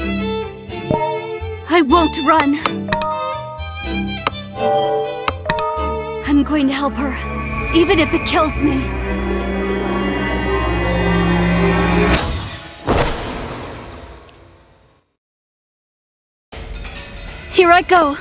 I won't run. I'm going to help her, even if it kills me. Here I go.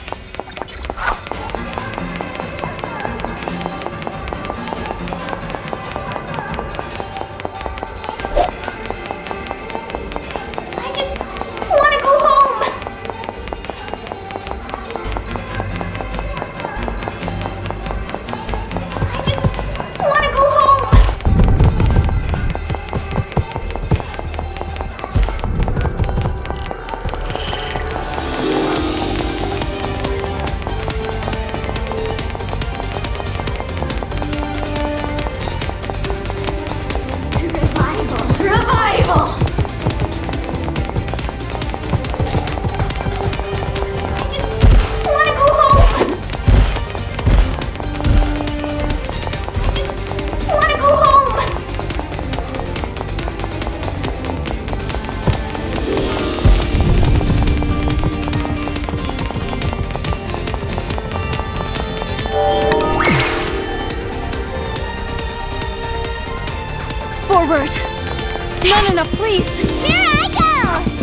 Forward! No, please! Here I go!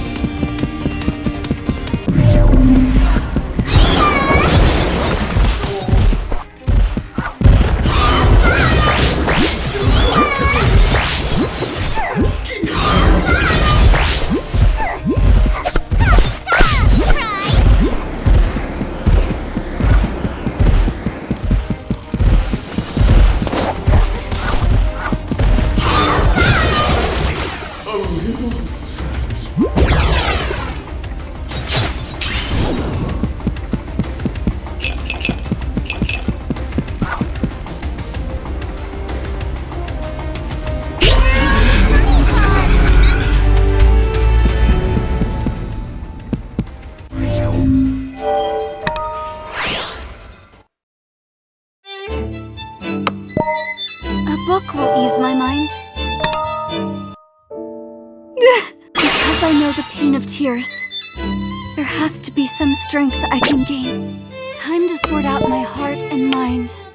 Book will ease my mind. Because I know the pain of tears, there has to be some strength I can gain. Time to sort out my heart and mind.